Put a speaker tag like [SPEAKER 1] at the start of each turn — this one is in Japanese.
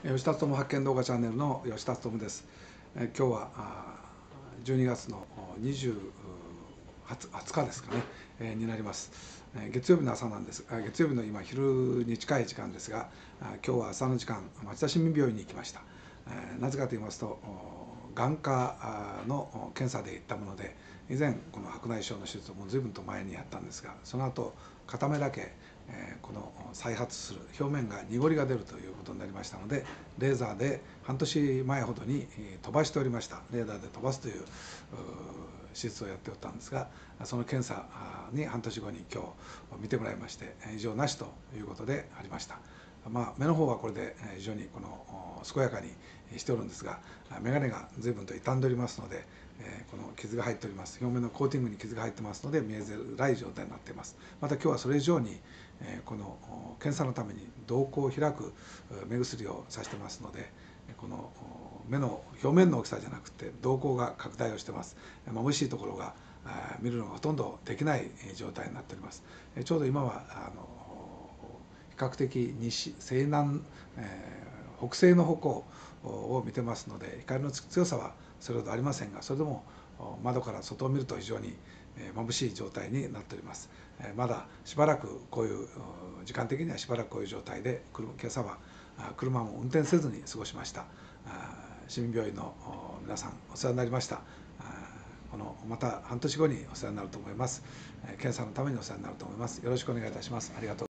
[SPEAKER 1] 吉田智発見動画チャンネルの吉田智です。今日は12月の20日ですかね、になります。月曜日の朝なんです。月曜日の今昼に近い時間ですが、今日は朝の時間町田市民病院に行きました。なぜかと言いますと、眼科の検査で行ったもので、以前この白内障の手術をもう随分と前にやったんですが、その後片目だけこの再発する表面が濁りが出るということになりましたので、レーザーで半年前ほどに飛ばしておりました。レーザーで飛ばすという手術をやっておったんですが、その検査に半年後に今日見てもらいまして、異常なしということでありました。目の方はこれで非常に健やかにしておるんですが、眼鏡が随分と傷んでおりますので、この傷が入っております。表面のコーティングに傷が入ってますので見えづらい状態になっています。また今日はそれ以上にこの検査のために瞳孔を開く目薬をさしてますので、この目の表面の大きさじゃなくて瞳孔が拡大をしてます。眩しいところが見るのがほとんどできない状態になっております。ちょうど今は比較的西南、北西の方向を見てますので、光の強さはそれほどありませんが、それでも窓から外を見ると非常に眩しい状態になっております。まだしばらくこういう時間的にはしばらくこういう状態で、今朝は車も運転せずに過ごしました。市民病院の皆さんお世話になりました。また半年後にお世話になると思います。検査のためにお世話になると思います。よろしくお願いいたします。ありがとう。